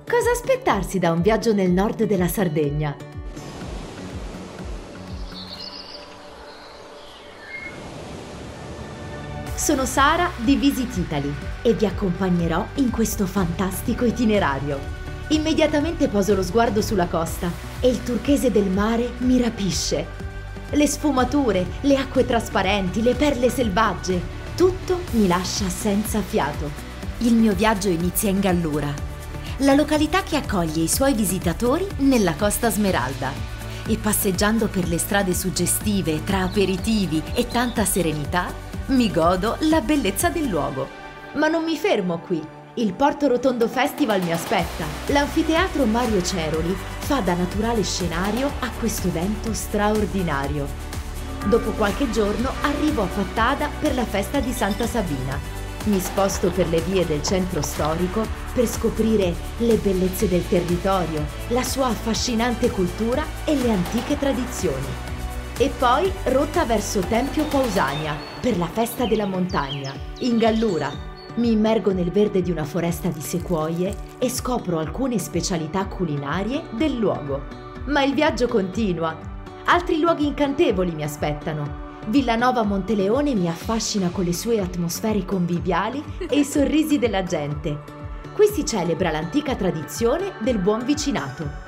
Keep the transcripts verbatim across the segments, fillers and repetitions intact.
Cosa aspettarsi da un viaggio nel nord della Sardegna? Sono Sara di Visit Italy e vi accompagnerò in questo fantastico itinerario. Immediatamente poso lo sguardo sulla costa e il turchese del mare mi rapisce. Le sfumature, le acque trasparenti, le perle selvagge, tutto mi lascia senza fiato. Il mio viaggio inizia in Gallura, la località che accoglie i suoi visitatori nella Costa Smeralda. E passeggiando per le strade suggestive tra aperitivi e tanta serenità, mi godo la bellezza del luogo. Ma non mi fermo qui. Il Porto Rotondo Festival mi aspetta. L'anfiteatro Mario Ceroli fa da naturale scenario a questo evento straordinario. Dopo qualche giorno arrivo a Pattada per la festa di Santa Sabina. Mi sposto per le vie del centro storico per scoprire le bellezze del territorio, la sua affascinante cultura e le antiche tradizioni. E poi rotta verso Tempio Pausania per la festa della montagna, in Gallura. Mi immergo nel verde di una foresta di sequoie e scopro alcune specialità culinarie del luogo. Ma il viaggio continua. Altri luoghi incantevoli mi aspettano. Villanova Monteleone mi affascina con le sue atmosfere conviviali e i sorrisi della gente. Qui si celebra l'antica tradizione del buon vicinato.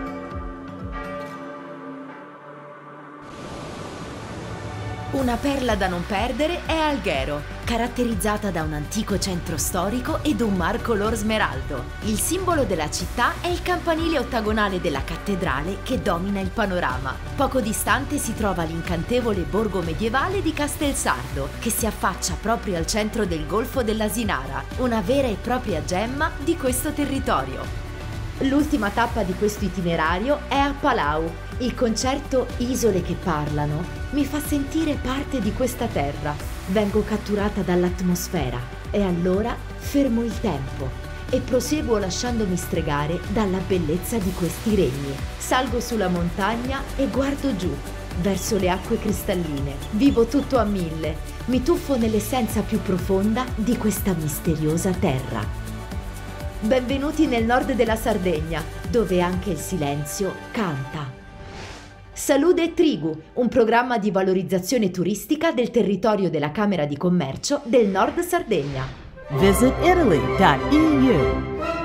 Una perla da non perdere è Alghero, caratterizzata da un antico centro storico ed un mar color smeraldo. Il simbolo della città è il campanile ottagonale della cattedrale che domina il panorama. Poco distante si trova l'incantevole borgo medievale di Castelsardo, che si affaccia proprio al centro del golfo dell'Asinara, una vera e propria gemma di questo territorio. L'ultima tappa di questo itinerario è a Palau. Il concerto Isole che parlano mi fa sentire parte di questa terra. Vengo catturata dall'atmosfera e allora fermo il tempo e proseguo lasciandomi stregare dalla bellezza di questi regni. Salgo sulla montagna e guardo giù, verso le acque cristalline. Vivo tutto a mille, mi tuffo nell'essenza più profonda di questa misteriosa terra. Benvenuti nel nord della Sardegna, dove anche il silenzio canta. Salude Trigu, un programma di valorizzazione turistica del territorio della Camera di Commercio del Nord Sardegna. visit italy dot e u